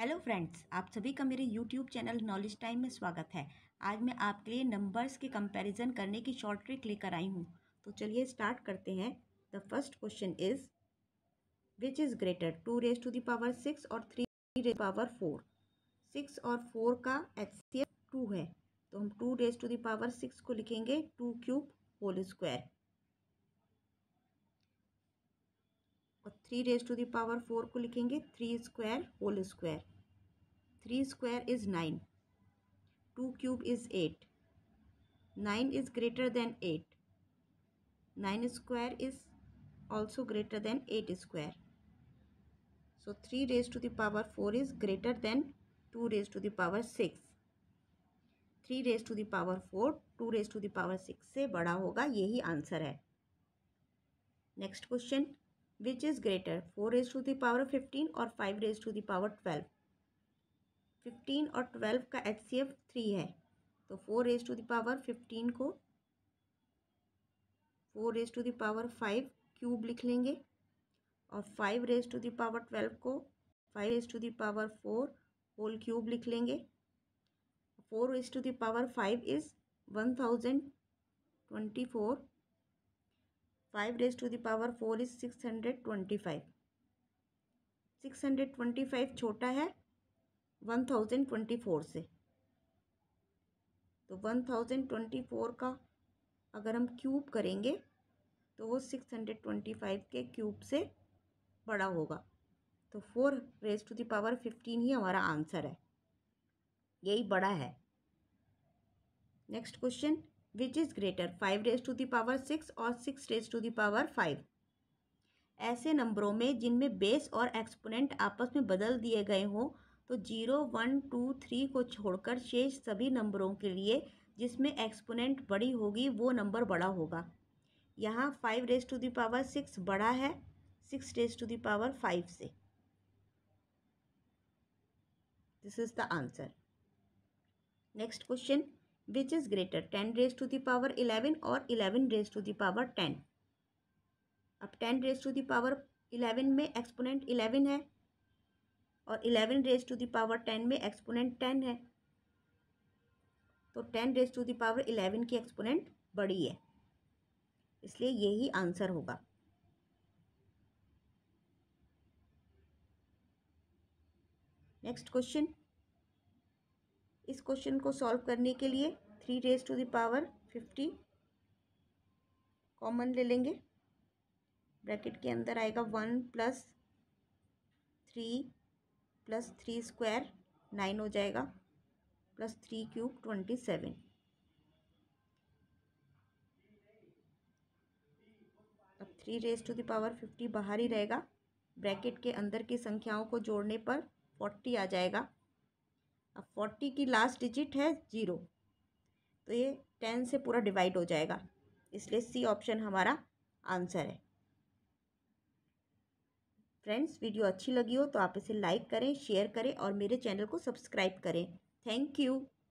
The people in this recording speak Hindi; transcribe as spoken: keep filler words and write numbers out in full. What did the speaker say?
हेलो फ्रेंड्स, आप सभी का मेरे यूट्यूब चैनल नॉलेज टाइम में स्वागत है। आज मैं आपके लिए नंबर्स के कंपैरिजन करने की शॉर्ट ट्रिक लेकर आई हूँ। तो चलिए स्टार्ट करते हैं। The first question is which is greater, two raise to the power six और three raise power four. Six और फोर का एच सी एफ टू है, तो हम two raise to the power six को लिखेंगे टू क्यूब होल स्क्वायर, और three raise to the power four को लिखेंगे three square whole square. Three square is nine, two cube is eight. nine is greater than eight. nine square is also greater than eight square. So three raised to the power four is greater than two raised to the power six. three raised to the power four two raised to the power six से बड़ा होगा, यही आंसर है। Next question, which is greater, four raised to the power fifteen और five raised to the power twelve. Fifteen और ट्वेल्व का एच सी एफ थ्री है, तो four raise to the power fifteen को four raise to the power five cube लिख लेंगे, और five raise to the power twelve को five raise to the power four whole cube लिख लेंगे। Four raise to the power five is one thousand twenty four. Five raise to the power four is six hundred twenty five. Six hundred twenty five छोटा है वन थाउजेंड ट्वेंटी फोर से, तो वन थाउजेंड ट्वेंटी फोर का अगर हम क्यूब करेंगे तो वो सिक्स हंड्रेड ट्वेंटी फाइव के क्यूब से बड़ा होगा। तो four raise to the power fifteen ही हमारा आंसर है, यही बड़ा है। Next question, which is greater, five raise to the power six और six raise to the power five. ऐसे नंबरों में जिनमें बेस और एक्सपोनेंट आपस में बदल दिए गए हों, तो जीरो वन टू थ्री को छोड़कर शेष सभी नंबरों के लिए जिसमें एक्सपोनेंट बड़ी होगी वो नंबर बड़ा होगा। यहाँ five raise to the power six बड़ा है six raise to the power five से। This is the answer. Next question, which is greater, ten raise to the power eleven और eleven raise to the power ten. अब ten raise to the power eleven में एक्सपोनेंट इलेवन है, और eleven raise to the power ten में एक्सपोनेंट टेन है, तो ten raise to the power eleven की एक्सपोनेंट बड़ी है, इसलिए यही आंसर होगा। नेक्स्ट क्वेश्चन, इस क्वेश्चन को सॉल्व करने के लिए three raise to the power fifty common ले लेंगे। ब्रैकेट के अंदर आएगा one plus three plus three square nine हो जाएगा, plus three cube twenty seven. अब three raise to the power fifty बाहर ही रहेगा, ब्रैकेट के अंदर की संख्याओं को जोड़ने पर फोर्टी आ जाएगा। अब फोर्टी की लास्ट डिजिट है ज़ीरो, तो ये टेन से पूरा डिवाइड हो जाएगा, इसलिए सी ऑप्शन हमारा आंसर है। फ्रेंड्स, वीडियो अच्छी लगी हो तो आप इसे लाइक करें, शेयर करें और मेरे चैनल को सब्सक्राइब करें। Thank you.